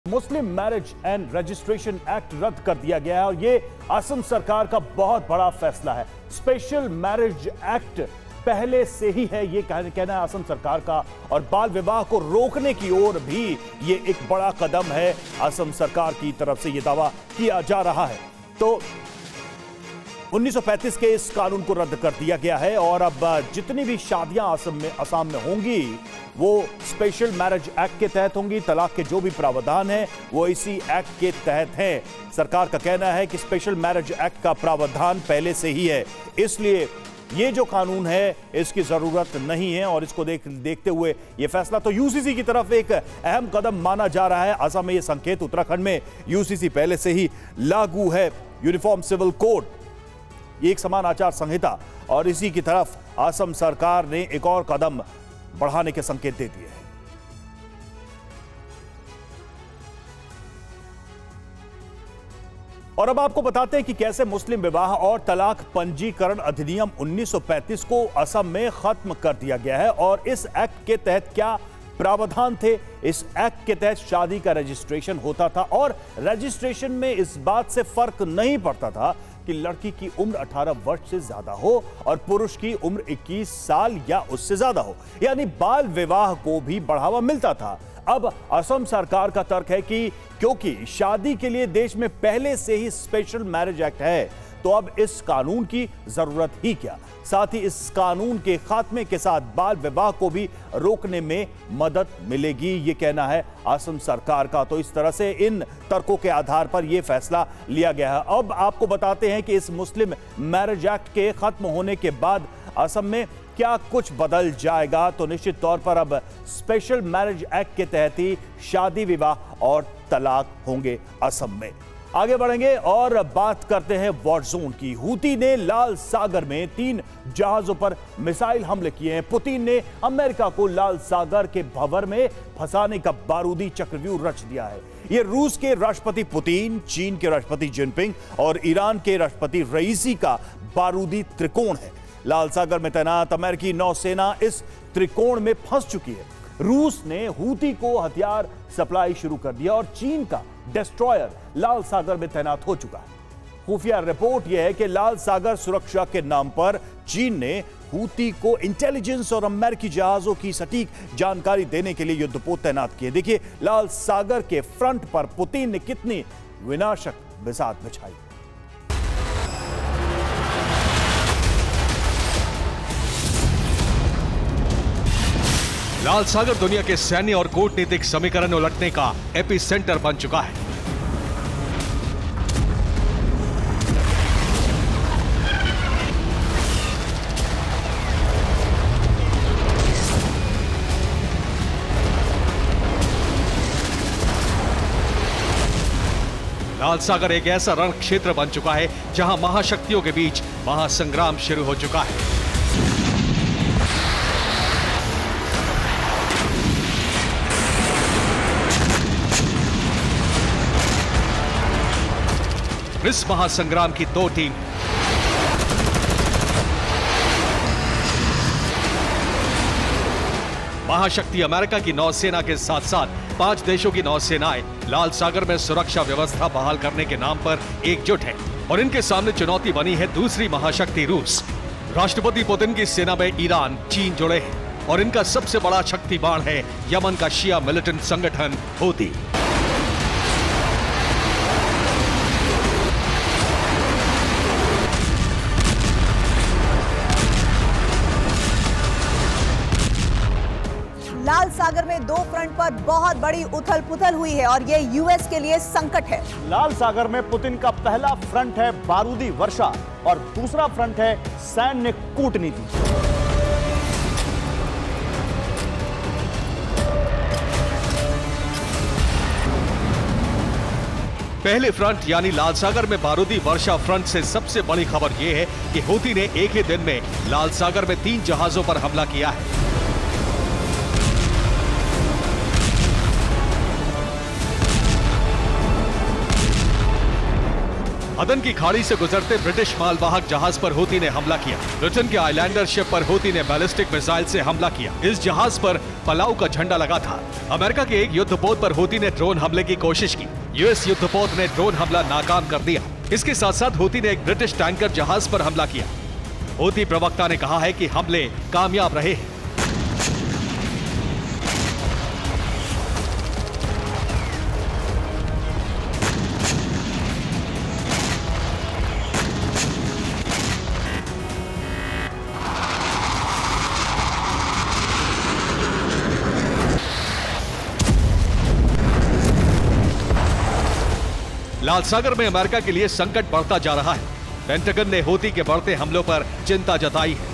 Muslim marriage and registration act रद्द कर दिया गया है और यह असम सरकार का बहुत बड़ा फैसला है। स्पेशल मैरिज एक्ट पहले से ही है, यह कहना है असम सरकार का, और बाल विवाह को रोकने की ओर भी यह एक बड़ा कदम है। असम सरकार की तरफ से यह दावा किया जा रहा है। तो 1935 के इस कानून को रद्द कर दिया गया है और अब जितनी भी शादियां असम में होंगी वो स्पेशल मैरिज एक्ट के तहत होंगी। तलाक के जो भी प्रावधान है वो इसी एक्ट के तहत हैं। सरकार का कहना है कि स्पेशल मैरिज एक्ट का प्रावधान पहले से ही है, इसलिए ये जो कानून है इसकी जरूरत नहीं है। और इसको देखते हुए ये फैसला तो यूसीसी की तरफ एक अहम कदम माना जा रहा है। असम में ये संकेत, उत्तराखंड में यूसीसी पहले से ही लागू है, यूनिफॉर्म सिविल कोड, एक समान आचार संहिता, और इसी की तरफ असम सरकार ने एक और कदम बढ़ाने के संकेत दे दिए हैं। और अब आपको बताते हैं कि कैसे मुस्लिम विवाह और तलाक पंजीकरण अधिनियम 1935 को असम में खत्म कर दिया गया है। और इस एक्ट के तहत क्या प्रावधान थे? इस एक्ट के तहत शादी का रजिस्ट्रेशन होता था और रजिस्ट्रेशन में इस बात से फर्क नहीं पड़ता था कि लड़की की उम्र 18 वर्ष से ज्यादा हो और पुरुष की उम्र 21 साल या उससे ज्यादा हो, यानी बाल विवाह को भी बढ़ावा मिलता था। अब असम सरकार का तर्क है कि क्योंकि शादी के लिए देश में पहले से ही स्पेशल मैरिज एक्ट है तो अब इस कानून की जरूरत ही क्या। साथ ही इस कानून के खात्मे के साथ बाल विवाह को भी रोकने में मदद मिलेगी, ये कहना है असम सरकार का। तो इस तरह से इन तर्कों के आधार पर यह फैसला लिया गया है। अब आपको बताते हैं कि इस मुस्लिम मैरिज एक्ट के खत्म होने के बाद असम में क्या कुछ बदल जाएगा। तो निश्चित तौर पर अब स्पेशल मैरिज एक्ट के तहत ही शादी विवाह और तलाक होंगे असम में। आगे बढ़ेंगे और बात करते हैं वॉर जोन की। हूती ने लाल सागर में 3 जहाजों पर मिसाइल हमले किए हैं। पुतिन ने अमेरिका को लाल सागर के भंवर में फंसाने का बारूदी चक्रव्यूह रच दिया है। यह रूस के राष्ट्रपति पुतिन, चीन के राष्ट्रपति जिनपिंग और ईरान के राष्ट्रपति रईसी का बारूदी त्रिकोण है। लाल सागर में तैनात अमेरिकी नौसेना इस त्रिकोण में फंस चुकी है। रूस ने हूती को हथियार सप्लाई शुरू कर दिया और चीन का डिस्ट्रॉयर लाल सागर में तैनात हो चुका है। खुफिया रिपोर्ट यह है कि लाल सागर सुरक्षा के नाम पर चीन ने हूती को इंटेलिजेंस और अमेरिकी जहाजों की सटीक जानकारी देने के लिए युद्धपोत तैनात किए। देखिए लाल सागर के फ्रंट पर पुतिन ने कितनी विनाशक बिसात बिछाई। लाल सागर दुनिया के सैन्य और कूटनीतिक समीकरण उलटने का एपी सेंटर बन चुका है। लाल सागर एक ऐसा रण क्षेत्र बन चुका है जहां महाशक्तियों के बीच महासंग्राम शुरू हो चुका है। इस महासंग्राम की 2 टीम महाशक्ति अमेरिका की नौसेना के साथ साथ 5 देशों की नौसेनाएं लाल सागर में सुरक्षा व्यवस्था बहाल करने के नाम पर एकजुट हैं और इनके सामने चुनौती बनी है दूसरी महाशक्ति रूस। राष्ट्रपति पुतिन की सेना में ईरान, चीन जुड़े हैं और इनका सबसे बड़ा शक्ति बाण है यमन का शिया मिलिटेंट संगठन हूती। लाल सागर में 2 फ्रंट पर बहुत बड़ी उथल पुथल हुई है और यह यूएस के लिए संकट है। लाल सागर में पुतिन का पहला फ्रंट है बारूदी वर्षा और दूसरा फ्रंट है सैन्य कूटनीति। पहले फ्रंट यानी लाल सागर में बारूदी वर्षा फ्रंट से सबसे बड़ी खबर यह है कि हूती ने एक ही दिन में लाल सागर में 3 जहाजों पर हमला किया है। अदन की खाड़ी से गुजरते ब्रिटिश मालवाहक जहाज पर हूती ने हमला किया। ब्रिटेन के आइलैंडर शिप पर हूती ने बैलिस्टिक मिसाइल से हमला किया। इस जहाज पर पलाऊ का झंडा लगा था। अमेरिका के एक युद्धपोत पर हूती ने ड्रोन हमले की कोशिश की। यूएस युद्धपोत ने ड्रोन हमला नाकाम कर दिया। इसके साथ साथ हूती ने एक ब्रिटिश टैंकर जहाज पर हमला किया। हूती प्रवक्ता ने कहा है कि हमले कामयाब रहे हैं। लाल सागर में अमेरिका के लिए संकट बढ़ता जा रहा है। पेंटागन ने हूती के बढ़ते हमलों पर चिंता जताई है।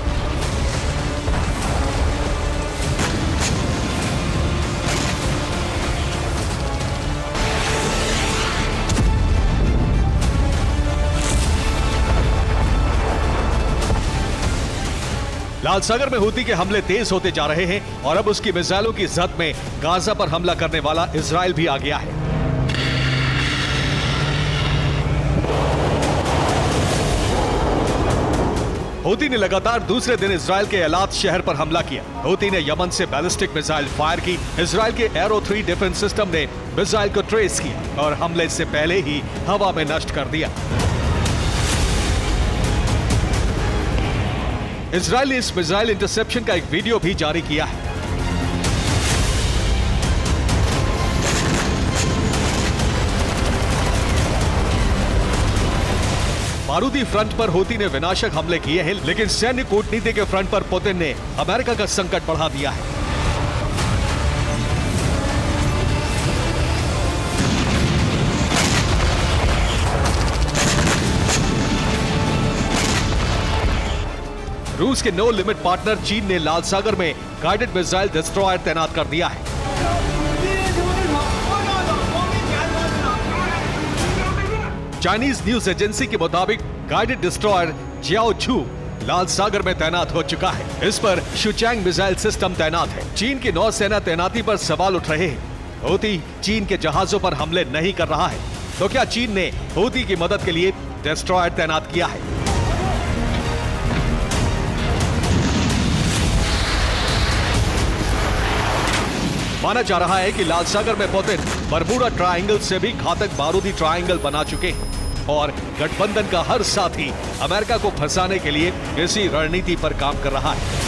लाल सागर में हूती के हमले तेज होते जा रहे हैं और अब उसकी मिसाइलों की जद में गाजा पर हमला करने वाला इजराइल भी आ गया है। हूती ने लगातार दूसरे दिन इजराइल के एलात शहर पर हमला किया। हूती ने यमन से बैलिस्टिक मिसाइल फायर की। इजराइल के एरो 3 डिफेंस सिस्टम ने मिसाइल को ट्रेस किया और हमले से पहले ही हवा में नष्ट कर दिया। इजराइल ने इस मिसाइल इंटरसेप्शन का एक वीडियो भी जारी किया है। बारूदी फ्रंट पर हूती ने विनाशक हमले किए हैं, लेकिन सैन्य कूटनीति के फ्रंट पर पुतिन ने अमेरिका का संकट बढ़ा दिया है। रूस के नो लिमिट पार्टनर चीन ने लाल सागर में गाइडेड मिसाइल डिस्ट्रॉयर तैनात कर दिया है। चाइनीज न्यूज एजेंसी के मुताबिक गाइडेड डिस्ट्रॉयर जियाओचू लाल सागर में तैनात हो चुका है। इस पर शुचैंग मिसाइल सिस्टम तैनात है। चीन की नौसेना तैनाती पर सवाल उठ रहे हैं। हूती चीन के जहाजों पर हमले नहीं कर रहा है, तो क्या चीन ने हूती की मदद के लिए डिस्ट्रॉयर तैनात किया है? माना जा रहा है कि लाल सागर में पुतिन बरमूडा ट्रायंगल से भी घातक बारूदी ट्रायंगल बना चुके हैं और गठबंधन का हर साथी अमेरिका को फंसाने के लिए इसी रणनीति पर काम कर रहा है।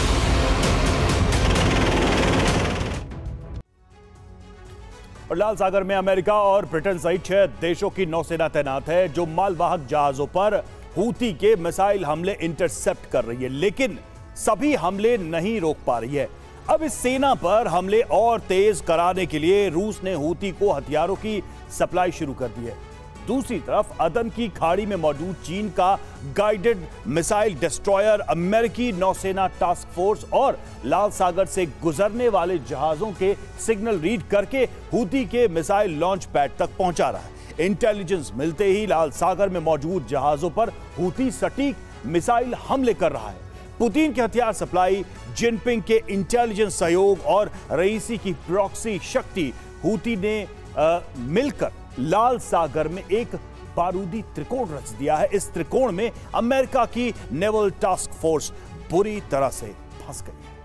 और लाल सागर में अमेरिका और ब्रिटेन सहित 6 देशों की नौसेना तैनात है, जो मालवाहक जहाजों पर हूती के मिसाइल हमले इंटरसेप्ट कर रही है, लेकिन सभी हमले नहीं रोक पा रही है। अब इस सेना पर हमले और तेज कराने के लिए रूस ने हूती को हथियारों की सप्लाई शुरू कर दी है। दूसरी तरफ अदन की खाड़ी में मौजूद चीन का गाइडेड मिसाइल डिस्ट्रॉयर अमेरिकी नौसेना टास्क फोर्स और लाल सागर से गुजरने वाले जहाजों के सिग्नल रीड करके हूती के मिसाइल लॉन्च पैड तक पहुंचा रहा है। इंटेलिजेंस मिलते ही लाल सागर में मौजूद जहाजों पर हूती सटीक मिसाइल हमले कर रहा है। पुतिन की हथियार सप्लाई, जिनपिंग के इंटेलिजेंस सहयोग और रईसी की प्रॉक्सी शक्ति हूती ने मिलकर लाल सागर में एक बारूदी त्रिकोण रच दिया है। इस त्रिकोण में अमेरिका की नेवल टास्क फोर्स बुरी तरह से फंस गई है।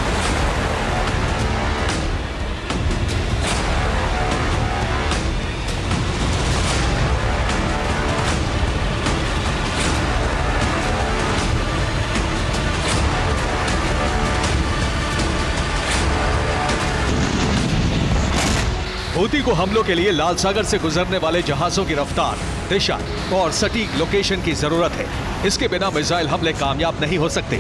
हूती को हमलों के लिए लाल सागर से गुजरने वाले जहाजों की रफ्तार, दिशा और सटीक लोकेशन की जरूरत है। इसके बिना मिसाइल हमले कामयाब नहीं हो सकते।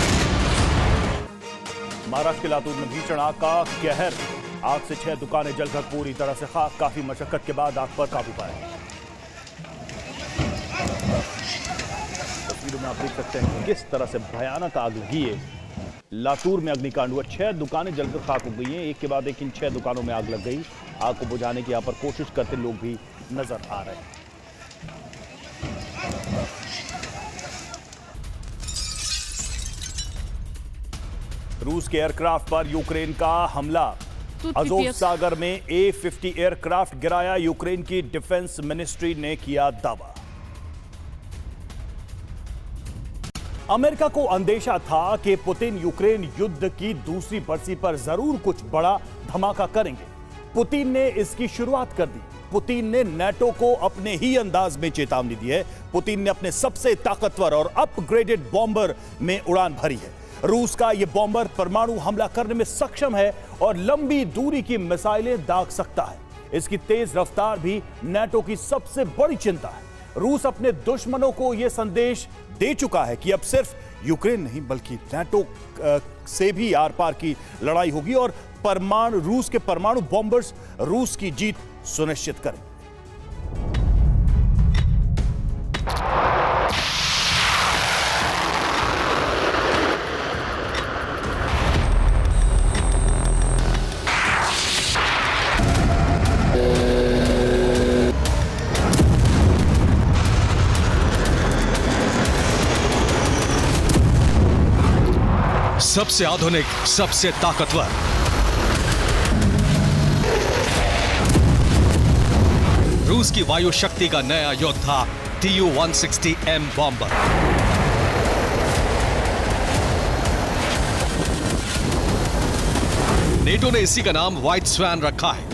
महाराष्ट्र के लातूर में भीषण आग का कहर। आग से 6 दुकानें जलकर पूरी तरह से खाक। काफी मशक्कत के बाद आग पर काबू पाया। तस्वीरों में आप देख सकते हैं किस तरह से भयानक आग लगी है। लातूर में अग्निकांड हुआ। 6 दुकानें जलकर खाक हो गई हैं। एक के बाद एक इन 6 दुकानों में आग लग गई। आग को बुझाने की यहाँ पर कोशिश करते लोग भी नजर आ रहे हैं। रूस के एयरक्राफ्ट पर यूक्रेन का हमला। अज़ोव सागर में A-50 एयरक्राफ्ट गिराया, यूक्रेन की डिफेंस मिनिस्ट्री ने किया दावा। अमेरिका को अंदेशा था कि पुतिन यूक्रेन युद्ध की दूसरी बरसी पर जरूर कुछ बड़ा धमाका करेंगे। पुतिन ने इसकी शुरुआत कर दी। पुतिन ने नाटो को अपने ही अंदाज में चेतावनी दी है। पुतिन ने अपने सबसे ताकतवर और अपग्रेडेड बॉम्बर में उड़ान भरी है। रूस का यह बॉम्बर परमाणु हमला करने में सक्षम है और लंबी दूरी की मिसाइलें दाग सकता है। इसकी तेज रफ्तार भी नाटो की सबसे बड़ी चिंता है। रूस अपने दुश्मनों को यह संदेश दे चुका है कि अब सिर्फ यूक्रेन नहीं बल्कि नाटो से भी आर पार की लड़ाई होगी और रूस के परमाणु बॉम्बर्स रूस की जीत सुनिश्चित करें। सबसे आधुनिक, सबसे ताकतवर, रूस की वायु शक्ति का नया योद्धा Tu-160M बॉम्बर। नेटो ने इसी का नाम व्हाइट स्वैन रखा है।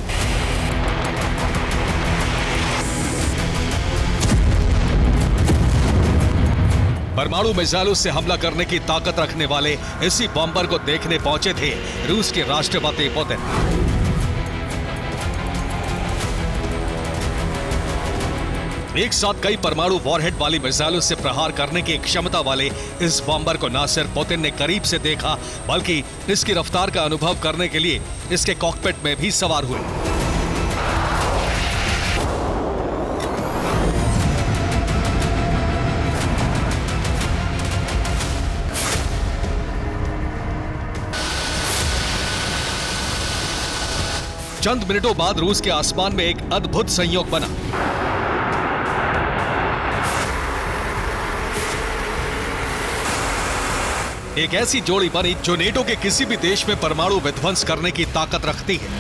परमाणु मिसाइलों से हमला करने की ताकत रखने वाले इसी बॉम्बर को देखने पहुंचे थे रूस के राष्ट्रपति पुतिन। एक साथ कई परमाणु वॉरहेड वाली मिसाइलों से प्रहार करने की क्षमता वाले इस बॉम्बर को न सिर्फ पुतिन ने करीब से देखा बल्कि इसकी रफ्तार का अनुभव करने के लिए इसके कॉकपिट में भी सवार हुए। चंद मिनटों बाद रूस के आसमान में एक अद्भुत संयोग बना। एक ऐसी जोड़ी बनी जो नेटो के किसी भी देश में परमाणु विध्वंस करने की ताकत रखती है।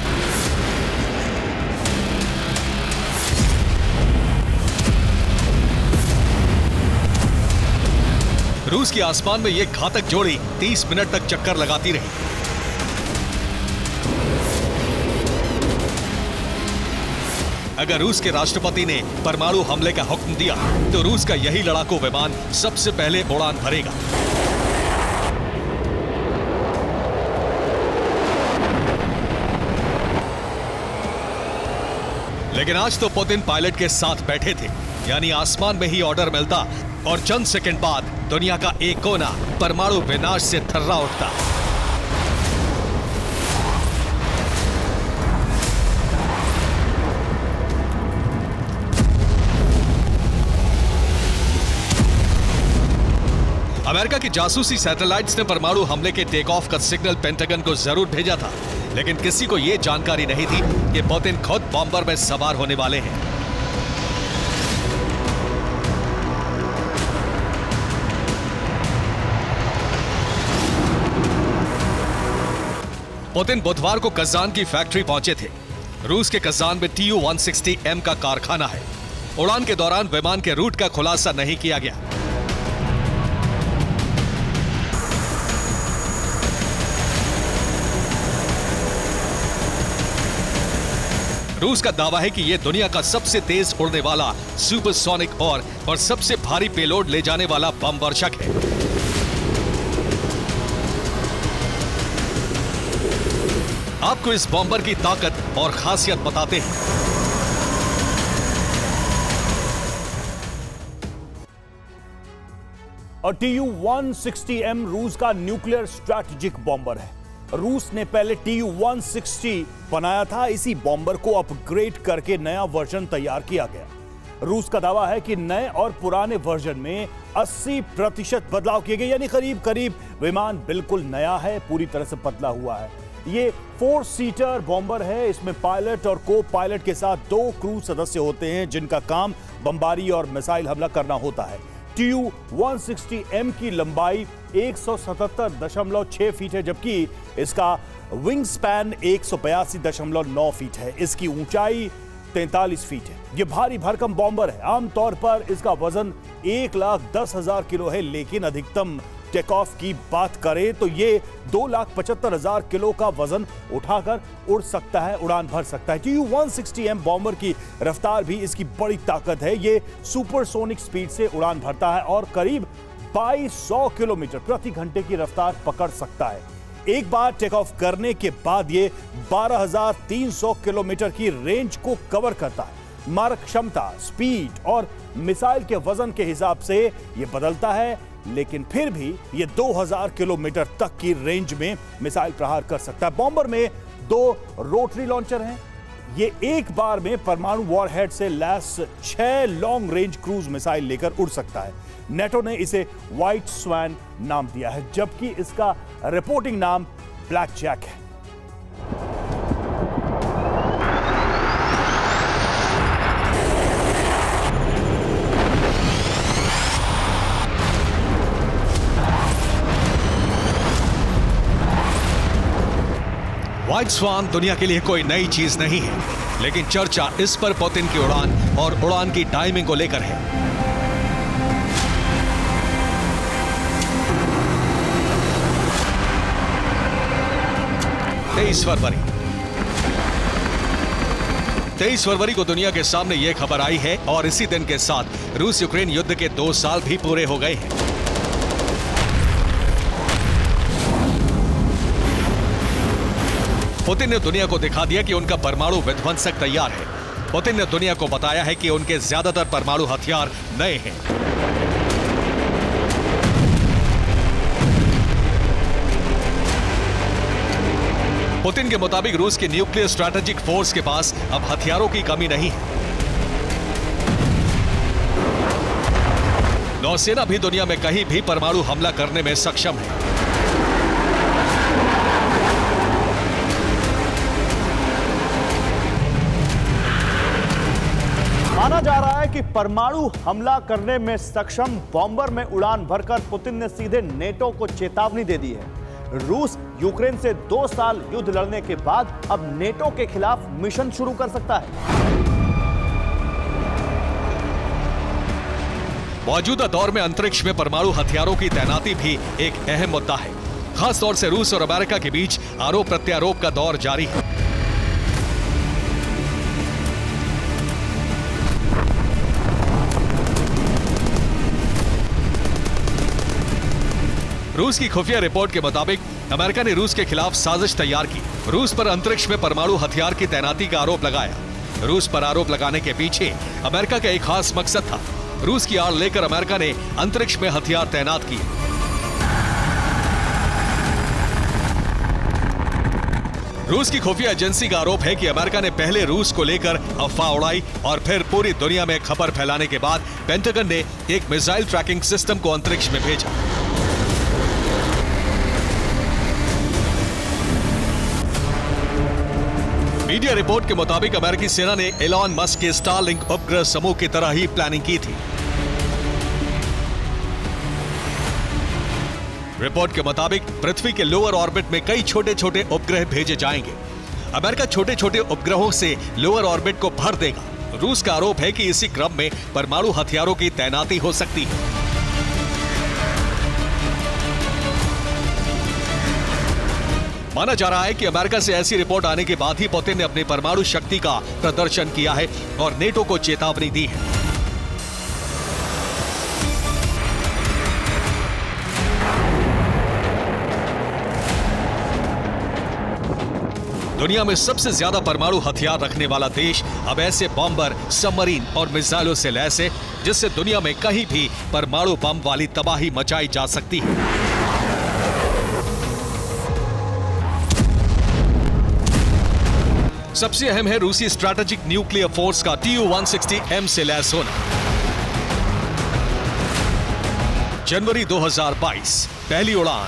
रूस के आसमान में यह घातक जोड़ी 30 मिनट तक चक्कर लगाती रही। अगर रूस के राष्ट्रपति ने परमाणु हमले का हुक्म दिया तो रूस का यही लड़ाकू विमान सबसे पहले उड़ान भरेगा। लेकिन आज तो पुतिन पायलट के साथ बैठे थे, यानी आसमान में ही ऑर्डर मिलता और चंद सेकंड बाद दुनिया का एक कोना परमाणु विनाश से थर्रा उठता। अमेरिका की जासूसी सैटेलाइट्स ने परमाणु हमले के टेक ऑफ का सिग्नल पेंटागन को जरूर भेजा था, लेकिन किसी को यह जानकारी नहीं थी कि पुतिन खुद बॉम्बर में सवार होने वाले हैं। पुतिन बुधवार को कजान की फैक्ट्री पहुंचे थे। रूस के कजान में Tu-160M का कारखाना है। उड़ान के दौरान विमान के रूट का खुलासा नहीं किया गया। रूस का दावा है कि यह दुनिया का सबसे तेज उड़ने वाला सुपरसोनिक और सबसे भारी पेलोड ले जाने वाला बम वर्षक है। आपको इस बॉम्बर की ताकत और खासियत बताते हैं। और Tu-160M रूस का न्यूक्लियर स्ट्रैटेजिक बॉम्बर है। रूस ने पहले Tu-160 बनाया था। इसी बॉम्बर को अपग्रेड करके नया वर्जन तैयार किया गया। रूस का दावा है कि नए और पुराने वर्जन में 80% बदलाव किए गए, यानी करीब करीब विमान बिल्कुल नया है, पूरी तरह से बदला हुआ है। ये 4 सीटर बॉम्बर है। इसमें पायलट और को पायलट के साथ 2 क्रू सदस्य होते हैं जिनका काम बमबारी और मिसाइल हमला करना होता है। Tu-160M की लंबाई 177.6 फीट है, जबकि इसका विंग स्पैन 182.9 फीट है। इसकी ऊंचाई 43 फीट है। यह भारी भरकम बॉम्बर है। आमतौर पर इसका वजन 1,10,000 किलो है, लेकिन अधिकतम टेक ऑफ की बात करें तो ये 2,75,000 किलो का वजन उठाकर उड़ सकता है, उड़ान भर सकता है। Tu-160M बॉम्बर की रफ्तार भी इसकी बड़ी ताकत है। ये सुपरसोनिक स्पीड से उड़ान भरता है और करीब 2200 किलोमीटर प्रति घंटे की रफ्तार पकड़ सकता है। एक बार टेक ऑफ करने के बाद ये 12,300 किलोमीटर की रेंज को कवर करता है। मारक क्षमता, स्पीड और मिसाइल के वजन के हिसाब से ये बदलता है, लेकिन फिर भी ये 2000 किलोमीटर तक की रेंज में मिसाइल प्रहार कर सकता है। बॉम्बर में 2 रोटरी लॉन्चर हैं। ये एक बार में परमाणु वॉरहेड से लैस 6 लॉन्ग रेंज क्रूज मिसाइल लेकर उड़ सकता है। नेटो ने इसे व्हाइट स्वैन नाम दिया है, जबकि इसका रिपोर्टिंग नाम ब्लैक जैक है। व्हाइट स्वान दुनिया के लिए कोई नई चीज नहीं है, लेकिन चर्चा इस पर पुतिन की उड़ान और उड़ान की टाइमिंग को लेकर है। तेईस फरवरी को दुनिया के सामने यह खबर आई है और इसी दिन के साथ रूस यूक्रेन युद्ध के 2 साल भी पूरे हो गए हैं। पुतिन ने दुनिया को दिखा दिया कि उनका परमाणु विध्वंसक तैयार है। पुतिन ने दुनिया को बताया है कि उनके ज्यादातर परमाणु हथियार नए हैं। पुतिन के मुताबिक रूस की न्यूक्लियर स्ट्रैटेजिक फोर्स के पास अब हथियारों की कमी नहीं है। नौसेना भी दुनिया में कहीं भी परमाणु हमला करने में सक्षम है। माना जा रहा है कि परमाणु हमला करने में सक्षम बॉम्बर में उड़ान भरकर पुतिन ने सीधे नेटो को चेतावनी दे दी है। रूस यूक्रेन से 2 साल युद्ध लड़ने के बाद अब नेटो के खिलाफ मिशन शुरू कर सकता है। मौजूदा दौर में अंतरिक्ष में परमाणु हथियारों की तैनाती भी एक अहम मुद्दा है। खास तौर से रूस और अमेरिका के बीच आरोप प्रत्यारोप का दौर जारी है। रूस की खुफिया रिपोर्ट के मुताबिक अमेरिका ने रूस के खिलाफ साजिश तैयार की। रूस पर अंतरिक्ष में परमाणु हथियार की तैनाती का आरोप लगाया। रूस पर आरोप लगाने के पीछे अमेरिका का एक खास मकसद था। रूस की आड़ लेकर अमेरिका ने अंतरिक्ष में हथियार तैनात किए। रूस की खुफिया एजेंसी का आरोप है कि अमेरिका ने पहले रूस को लेकर अफवाह उड़ाई और फिर पूरी दुनिया में खबर फैलाने के बाद पेंटागन ने एक मिसाइल ट्रैकिंग सिस्टम को अंतरिक्ष में भेजा। मीडिया रिपोर्ट के मुताबिक अमेरिकी सेना ने एलॉन मस्क के स्टारलिंक उपग्रह समूह की तरह ही प्लानिंग की थी। रिपोर्ट के मुताबिक पृथ्वी के लोअर ऑर्बिट में कई छोटे छोटे उपग्रह भेजे जाएंगे। अमेरिका छोटे छोटे उपग्रहों से लोअर ऑर्बिट को भर देगा। रूस का आरोप है कि इसी क्रम में परमाणु हथियारों की तैनाती हो सकती है। माना जा रहा है कि अमेरिका से ऐसी रिपोर्ट आने के बाद ही पुतिन ने अपनी परमाणु शक्ति का प्रदर्शन किया है और नेटो को चेतावनी दी है। दुनिया में सबसे ज्यादा परमाणु हथियार रखने वाला देश अब ऐसे बॉम्बर, सबमरीन और मिसाइलों से लैस है जिससे दुनिया में कहीं भी परमाणु बम वाली तबाही मचाई जा सकती है। सबसे अहम है रूसी स्ट्रैटेजिक न्यूक्लियर फोर्स का Tu-160M से लैस होना। जनवरी 2022 पहली उड़ान।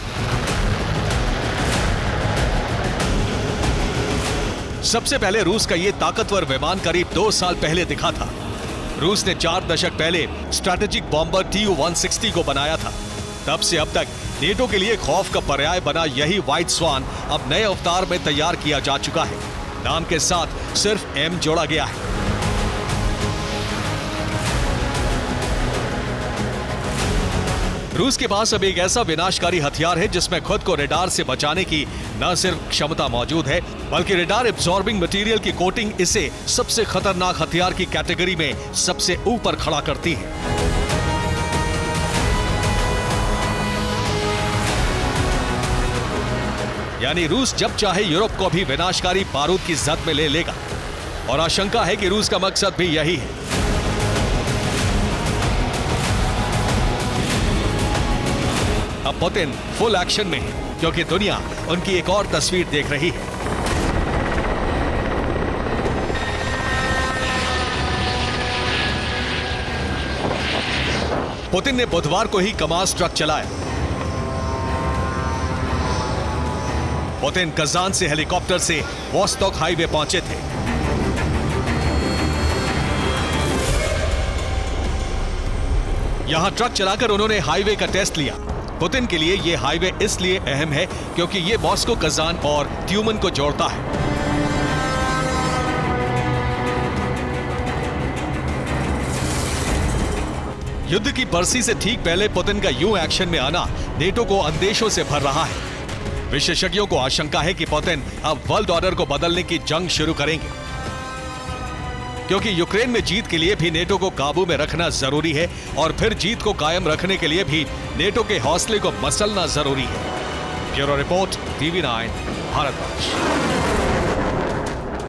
सबसे पहले रूस का यह ताकतवर विमान करीब 2 साल पहले दिखा था। रूस ने 4 दशक पहले स्ट्रैटेजिक बॉम्बर Tu-160 को बनाया था। तब से अब तक नेटो के लिए खौफ का पर्याय बना यही व्हाइट स्वान अब नए अवतार में तैयार किया जा चुका है। नाम के साथ सिर्फ एम जोड़ा गया है। रूस के पास अब एक ऐसा विनाशकारी हथियार है जिसमें खुद को रडार से बचाने की न सिर्फ क्षमता मौजूद है, बल्कि रडार एब्जॉर्बिंग मटेरियल की कोटिंग इसे सबसे खतरनाक हथियार की कैटेगरी में सबसे ऊपर खड़ा करती है। यानी रूस जब चाहे यूरोप को भी विनाशकारी बारूद की जद में ले लेगा, और आशंका है कि रूस का मकसद भी यही है। अब पुतिन फुल एक्शन में है, क्योंकि दुनिया उनकी एक और तस्वीर देख रही है। पुतिन ने बुधवार को ही कमास ट्रक चलाया। पुतिन कजान से हेलीकॉप्टर से वोस्टॉक हाईवे पहुंचे थे। यहां ट्रक चलाकर उन्होंने हाईवे का टेस्ट लिया। पुतिन के लिए यह हाईवे इसलिए अहम है क्योंकि यह मॉस्को, कजान और ट्यूमन को जोड़ता है। युद्ध की बरसी से ठीक पहले पुतिन का यूं एक्शन में आना नेटो को अंदेशों से भर रहा है। विशेषज्ञों को आशंका है कि पुतिन अब वर्ल्ड ऑर्डर को बदलने की जंग शुरू करेंगे, क्योंकि यूक्रेन में जीत के लिए भी नेटो को काबू में रखना जरूरी है, और फिर जीत को कायम रखने के लिए भी नेटो के हौसले को मसलना जरूरी है। Bureau report, TV9, Bharatvarsh.